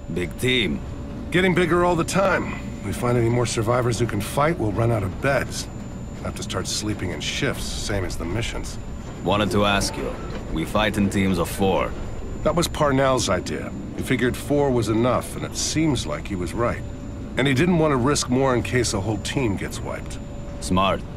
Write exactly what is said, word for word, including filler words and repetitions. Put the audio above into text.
Big team. Getting bigger all the time. We find any more survivors who can fight, we'll run out of beds. Have to start sleeping in shifts, same as the missions. Wanted to ask you. We fight in teams of four. That was Parnell's idea. He figured four was enough, and it seems like he was right. And he didn't want to risk more in case a whole team gets wiped. Smart.